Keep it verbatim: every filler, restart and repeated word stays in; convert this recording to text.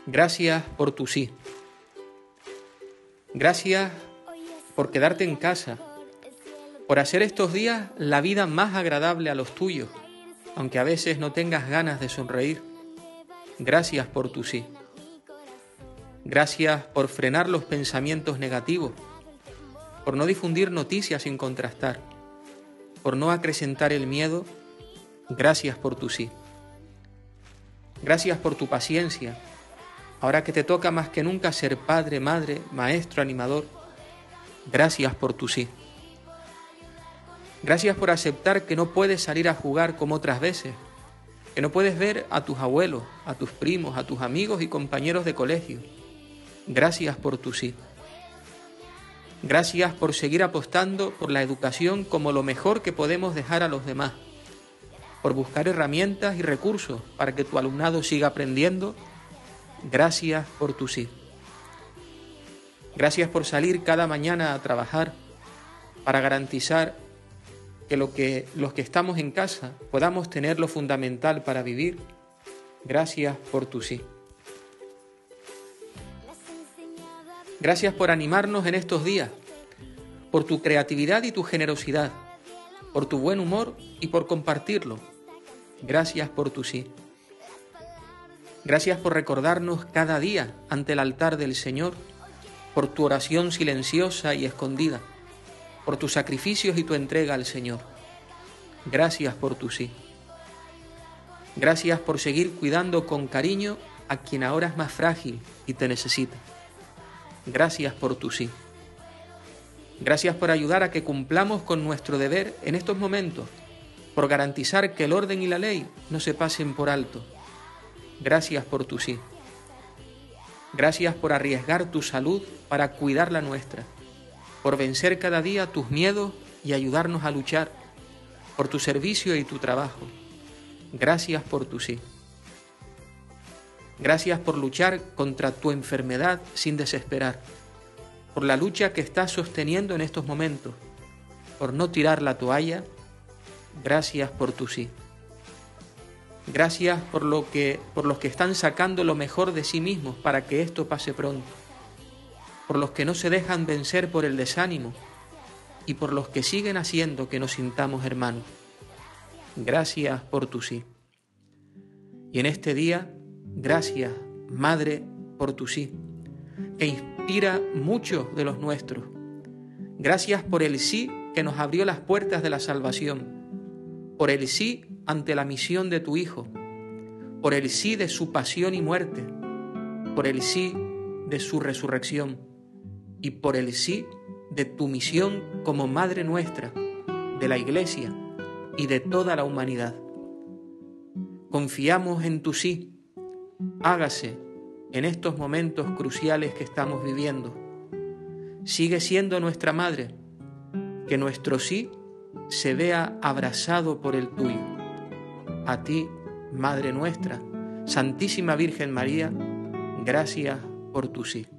Gracias por tu sí. Gracias por quedarte en casa, por hacer estos días la vida más agradable a los tuyos, aunque a veces no tengas ganas de sonreír. Gracias por tu sí. Gracias por frenar los pensamientos negativos, por no difundir noticias sin contrastar, por no acrecentar el miedo. Gracias por tu sí. Gracias por tu paciencia, ahora que te toca más que nunca ser padre, madre, maestro, animador. Gracias por tu sí. Gracias por aceptar que no puedes salir a jugar como otras veces, que no puedes ver a tus abuelos, a tus primos, a tus amigos y compañeros de colegio. Gracias por tu sí. Gracias por seguir apostando por la educación como lo mejor que podemos dejar a los demás, por buscar herramientas y recursos para que tu alumnado siga aprendiendo. Gracias por tu sí. Gracias por salir cada mañana a trabajar para garantizar que, lo que los que estamos en casa podamos tener lo fundamental para vivir. Gracias por tu sí. Gracias por animarnos en estos días, por tu creatividad y tu generosidad, por tu buen humor y por compartirlo. Gracias por tu sí. Gracias por recordarnos cada día ante el altar del Señor, por tu oración silenciosa y escondida, por tus sacrificios y tu entrega al Señor. Gracias por tu sí. Gracias por seguir cuidando con cariño a quien ahora es más frágil y te necesita. Gracias por tu sí. Gracias por ayudar a que cumplamos con nuestro deber en estos momentos, por garantizar que el orden y la ley no se pasen por alto. Gracias por tu sí. Gracias por arriesgar tu salud para cuidar la nuestra, por vencer cada día tus miedos y ayudarnos a luchar, por tu servicio y tu trabajo. Gracias por tu sí. Gracias por luchar contra tu enfermedad sin desesperar, por la lucha que estás sosteniendo en estos momentos, por no tirar la toalla. Gracias por tu sí. Gracias por lo que, por los que están sacando lo mejor de sí mismos para que esto pase pronto, por los que no se dejan vencer por el desánimo y por los que siguen haciendo que nos sintamos hermanos. Gracias por tu sí. Y en este día, gracias, Madre, por tu sí, que inspira muchos de los nuestros. Gracias por el sí que nos abrió las puertas de la salvación, por el sí ante la misión de tu Hijo, por el sí de su pasión y muerte, por el sí de su resurrección y por el sí de tu misión como Madre nuestra, de la Iglesia y de toda la humanidad. Confiamos en tu sí. Hágase en estos momentos cruciales que estamos viviendo. Sigue siendo nuestra Madre, que nuestro sí se vea abrazado por el tuyo. A ti, Madre nuestra, Santísima Virgen María, gracias por tu sí.